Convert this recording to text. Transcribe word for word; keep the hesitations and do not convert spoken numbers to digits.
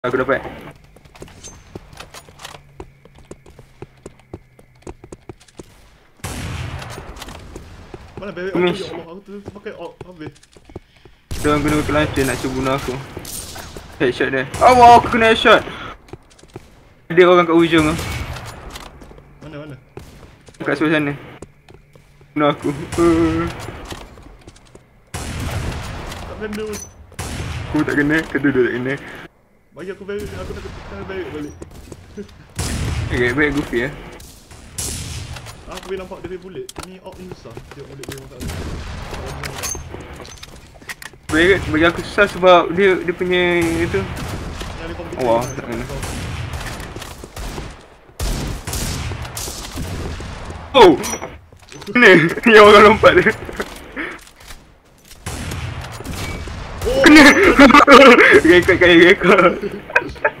Aku dapat. Mana bebek Miss. aku, ya Allah, aku tu pakai op habis. Dia orang guna pakai lancet nak cuba bunuh aku. Headshot dia. Allah, aku kena headshot. Dia orang kat ujung tu. Mana mana? Kat sebelah sana. Bunuh aku. Uh. Tak kena. Aku tak kena, kedua-dua tak kena. Bagi aku bebek, aku nak kena bebek balik. Okay, baik Goofy ya. Aku boleh nampak dia punya bullet. Ni op ni susah. Tengok bullet dia masalah. Bagi, bagi aku susah sebab dia dia punya itu. Yang ni komputer. Wah, tak kena. Oh! Kena! Yang orang lompat dia. Oh! Kena! Rekod kaya rekod.